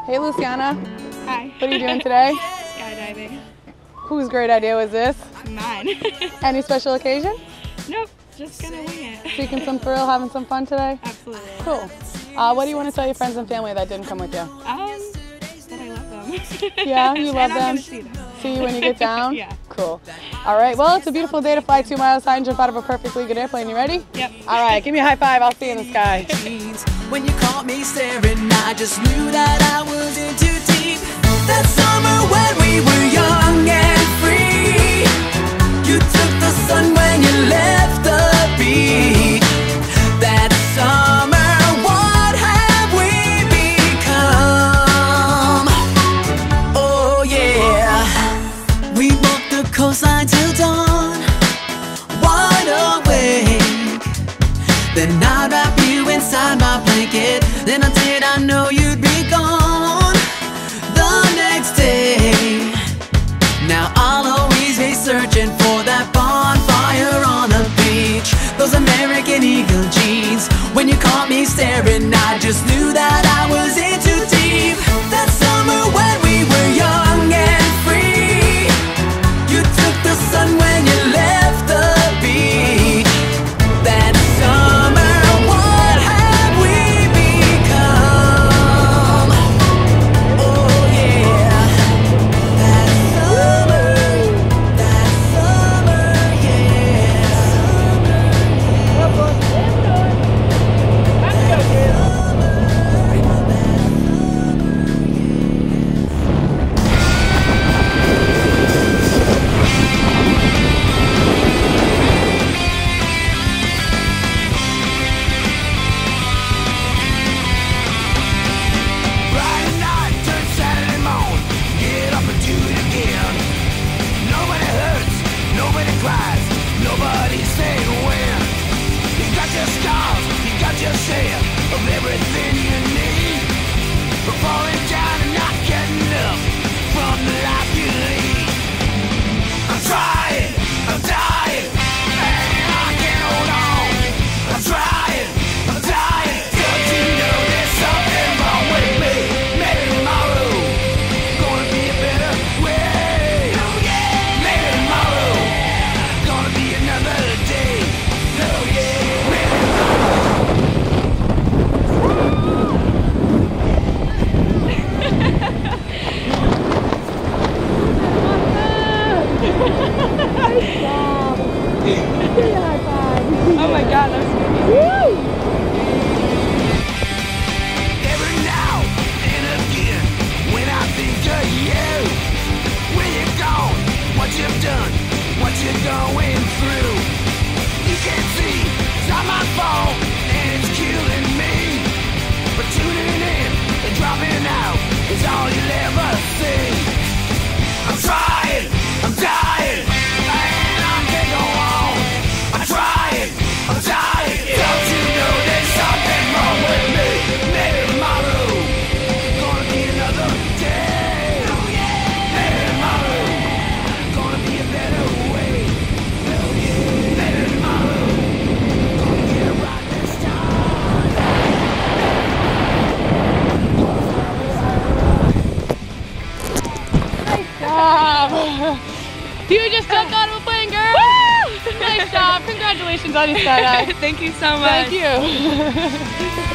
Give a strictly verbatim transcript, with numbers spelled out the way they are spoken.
Hey Luciana. Hi. What are you doing today? Skydiving. Whose great idea was this? Mine. Any special occasion? Nope, just gonna wing it. Seeking some thrill, having some fun today? Absolutely. Cool. Uh, what do you want to tell your friends and family that didn't come with you? Um, that I love them. Yeah, you love and I'm them? gonna see them. See you when you get down? Yeah. Cool. All right, well, it's a beautiful day to fly two miles high and jump out of a perfectly good airplane. You ready? Yep. All right, give me a high five. I'll see you in the sky. When you caught me staring, I just knew that I was in too deep. That summer when we were young and free, you took the sun when you left the beach. That summer, what have we become? Oh yeah, we walked the coastline till dawn, wide awake. Then I'd wrap you inside my blanket. Then I did I know you'd be gone the next day. Now I'll always be searching for that bonfire on the beach. Those American Eagle jeans. When you caught me staring, I just knew that I was in too deep. That summer when we were young and free, you took the sun when you left the beach. That summer, what have we become? Oh yeah, that summer, that summer, yeah. Friday night turns Saturday morning. Get up and do it again. Nobody hurts, nobody cries, nobody's saying when. You got your scars, you got your share of everything you need. But falling down and not getting up from the life you lead. I'm trying, I'm dying, and I can't hold on. I'm trying, I'm dying, don't you know there's something wrong with me? Maybe tomorrow gonna be a better way. Maybe tomorrow gonna be another day. No, yeah, maybe Oh my god, that's every now and again, when I think of you, where you gone, what you've done, what you're going through. You can't see, it's not my fault, and it's killing me. But tuning in and dropping out is all you'll ever see. I'm trying, I'm dying, and I can't go on. I'm trying, I'm dying, don't you know there's something wrong with me? Maybe tomorrow gonna be another day. Maybe tomorrow gonna be a better way. Maybe tomorrow gonna get it right this time. Job. You just jumped out of a plane, girl. Woo! Nice job. Congratulations on your skydive. Thank you so much. Thank you.